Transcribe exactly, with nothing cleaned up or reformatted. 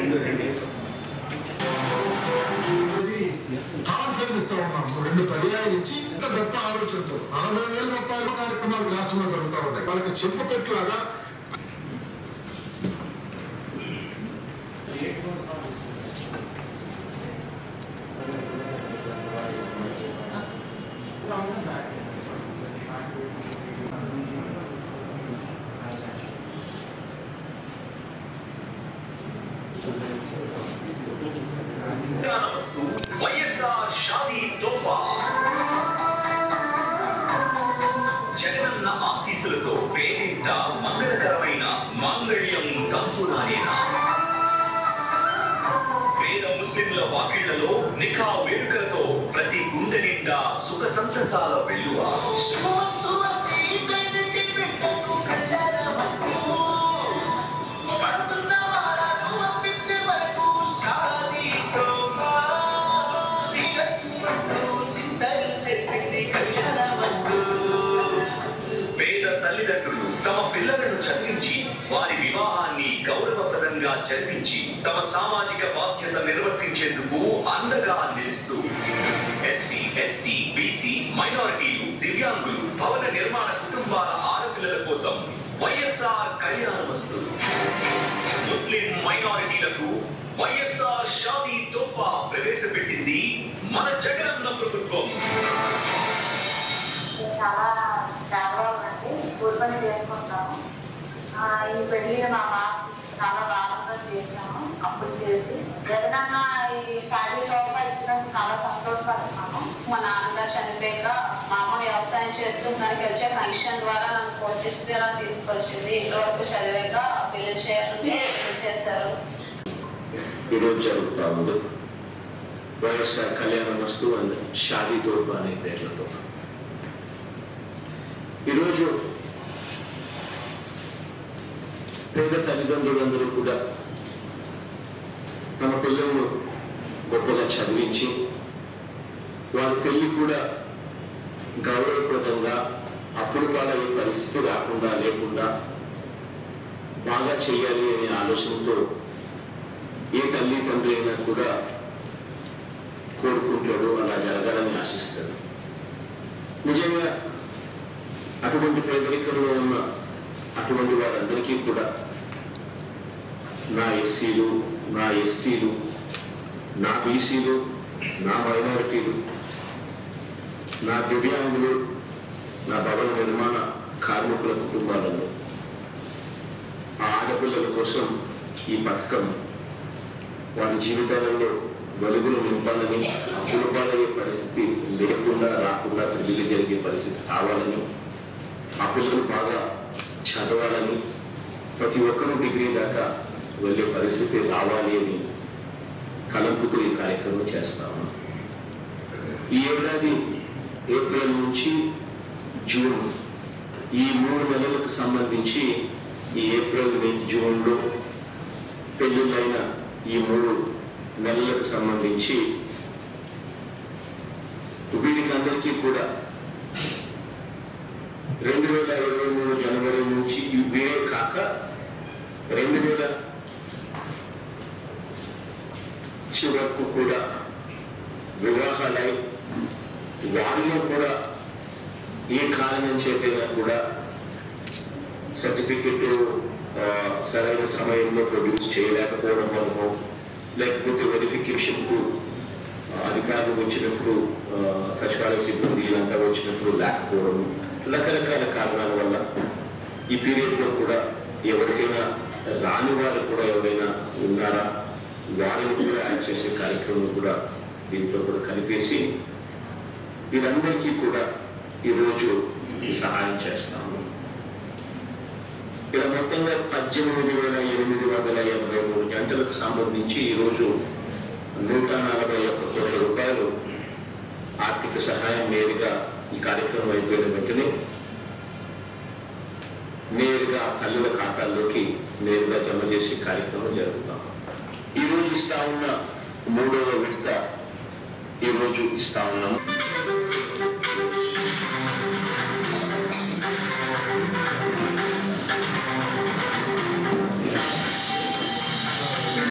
Conference ఇస్తూ ఉన్నాం రెండు పర్యాయాలు ఇచ్చి ఇంత గొప్ప ఆలోచనతో నలభై వేల రూపాయలు కార్యక్రమాలు రాష్ట్రంలో జరుగుతూ ఉన్నాయి. వాళ్ళకి చెప్పుపెట్లాగా వైఎస్ఆర్ షాదీ తోఫా జగనన్న ఆశీస్సులతో పేరింట మంగళకరమైన మాంగళ్యం తంతురానేనా పేద ముస్లింల వాకిళ్లలో నిఖా వేడుకలతో ప్రతి గుండె నిండా సుఖ సంతసాల వెలువ తల్లిదండ్రులు తమ పిల్లలను చదివించి వారి వివాహాన్ని గౌరవప్రదంగా జరిపించి తమ సామాజిక బాధ్యత నిర్వర్తించేందుకు అండగా నిలుస్తూ ఎస్సీ ఎస్టీ బీసీ మైనారిటీలు దివ్యాంగులు భవన నిర్మాణ కుటుంబాల ఆడపిల్లల కోసం వైఎస్ఆర్ కళ్యాణమస్తు ముస్లిం మైనారిటీలకు వైఎస్ఆర్ షాదీ తోఫా ప్రవేశపెట్టింది మన జగనన్న ప్రభుత్వం. పూర్వం చేసుకుంటాము. ఈ పెళ్ళిని మా బాబు చాలా బాగా చేసాము. అప్పుడు చేసి జగనన్న ఈ షాదీ తోఫా ఇచ్చినందుకు చాలా సంతోషపడుతున్నాము. మా నాన్నగారు చనిపోయాక మా అమ్మ వ్యవసాయం చేస్తూ నాకు వచ్చే పెన్షన్ ద్వారా నన్ను పోషిస్తూ ఇలా తీసుకొచ్చింది. ఇంటి వరకు చదివాక పెళ్లి చేయాలని పెళ్లి చేశారు. ఈరోజు జరుగుతా ఉంది వైఎస్ఆర్ కళ్యాణమస్తు అండ్ షాదీ తోఫా అనే పేర్లతో. ఈరోజు పేద తల్లిదండ్రులందరూ కూడా తమ పిల్లలను గొప్పగా చదివించి వాళ్ళ పెళ్లి కూడా గౌరవప్రదంగా అప్పుడు పాలయ్యే పరిస్థితి రాకుండా లేకుండా బాగా చేయాలి అనే ఆలోచనతో ఏ తల్లి తండ్రి అయినా కూడా కోరుకుంటాడు, అలా జరగాలని ఆశిస్తాడు. నిజంగా అటువంటి పేదరికంలో ఉన్న అటువంటి వారందరికీ కూడా నా ఎస్సీలు, నా ఎస్టీలు, నా బీసీలు, నా మైనారిటీలు, నా దివ్యాంగులు, నా భవన నిర్మాణ కార్మికుల కుటుంబాలలో ఆ ఆడపిల్లల కోసం ఈ పథకం వారి జీవితాలలో వెలుగులు నింపాలని, అప్పులపాలయ్యే పరిస్థితి లేకుండా రాకుండా పెళ్లి జరిగే పరిస్థితి కావాలని, ఆ పిల్లలు బాగా చదవాలని, ప్రతి ఒక్కరూ డిగ్రీ దాకా వెళ్ళే పరిస్థితి రావాలి అని కలంపుతూ ఈ కార్యక్రమం చేస్తాము. ఈ ఏడాది ఏప్రిల్ నుంచి జూన్ ఈ మూడు నెలలకు సంబంధించి ఈ ఏప్రిల్ జూన్లో పెళ్లిళ్ళైన ఈ మూడు నెలలకు సంబంధించి వీరికి అందరికీ కూడా రెండు వేల ఇరవై మూడు జనవరి నుంచి ఇవే కాక రెండు వేల చివరకు కూడా వివాహాలై వాళ్ళు కూడా ఏ కారణం చేతైనా కూడా సర్టిఫికెట్ సరైన సమయంలో ప్రొడ్యూస్ చేయలేకపోవడం వలన, లేకపోతే వెరిఫికేషన్కు అధికారులు వచ్చినప్పుడు సచివాలయ సిబ్బంది ఇదంతా వచ్చినప్పుడు లేకపోవడం, రకరకాల కారణాల వల్ల ఈ పీరియడ్లో కూడా ఎవరికైనా రాని వారు కూడా ఎవరైనా ఉన్నారా వారిని కూడా యాడ్ చేసే కార్యక్రమం కూడా దీంట్లో కూడా కలిపేసి వీరందరికీ కూడా ఈరోజు సహాయం చేస్తాము. ఇలా మొత్తంగా పద్దెనిమిది వేల ఎనిమిది వందల ఎనభై మూడు గంటలకు సంబంధించి ఈరోజు నూట నలభై ఒక్క కోట్ల రూపాయలు ఆర్థిక సహాయం నేరుగా ఈ కార్యక్రమం అయిపోయిన వెంటనే నేరుగా తల్లుల ఖాతాల్లోకి నేరుగా జమ చేసే కార్యక్రమం జరుగుతాం. ఈరోజు ఇస్తా ఉన్న మూడవ విడత ఈరోజు ఇస్తా ఉన్నాము.